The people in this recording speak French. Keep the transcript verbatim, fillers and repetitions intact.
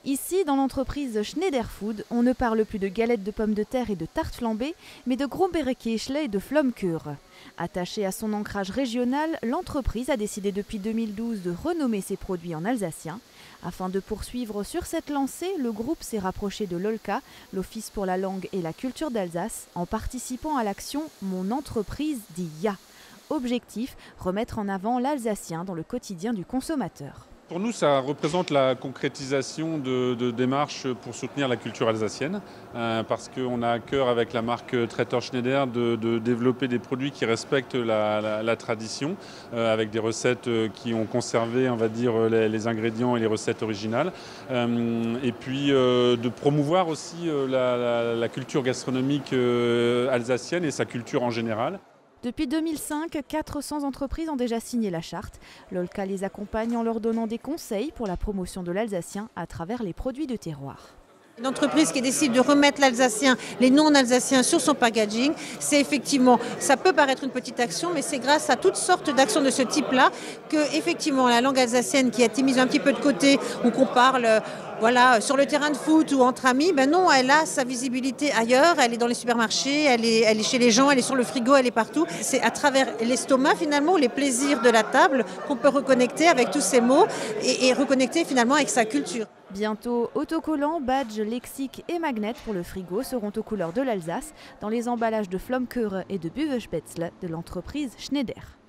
Ici, dans l'entreprise Schneider Food, on ne parle plus de galettes de pommes de terre et de tartes flambées, mais de Grumbeere-Kirschle et de Flumkuren. Attachée à son ancrage régional, l'entreprise a décidé depuis deux mille douze de renommer ses produits en alsacien. Afin de poursuivre sur cette lancée, le groupe s'est rapproché de l'Olca, l'Office pour la langue et la culture d'Alsace, en participant à l'action « Mon entreprise dit Ya ». Objectif, remettre en avant l'alsacien dans le quotidien du consommateur. Pour nous, ça représente la concrétisation de, de démarches pour soutenir la culture alsacienne, euh, parce qu'on a à cœur avec la marque Traiteur Schneider de, de développer des produits qui respectent la, la, la tradition, euh, avec des recettes qui ont conservé, on va dire, les, les ingrédients et les recettes originales, euh, et puis euh, de promouvoir aussi euh, la, la, la culture gastronomique euh, alsacienne et sa culture en général. Depuis deux mille cinq, quatre cents entreprises ont déjà signé la charte. L'Olca les accompagne en leur donnant des conseils pour la promotion de l'alsacien à travers les produits de terroir. Une entreprise qui décide de remettre l'alsacien, les non-alsaciens sur son packaging, c'est effectivement, ça peut paraître une petite action, mais c'est grâce à toutes sortes d'actions de ce type-là que effectivement la langue alsacienne qui a été mise un petit peu de côté ou qu'on parle voilà, sur le terrain de foot ou entre amis, ben non, elle a sa visibilité ailleurs, elle est dans les supermarchés, elle est, elle est chez les gens, elle est sur le frigo, elle est partout. C'est à travers l'estomac finalement, les plaisirs de la table qu'on peut reconnecter avec tous ces mots et, et reconnecter finalement avec sa culture. Bientôt, autocollants, badges, lexiques et magnets pour le frigo seront aux couleurs de l'Alsace dans les emballages de Flumkuren et de Büwespätzle de l'entreprise Schneider.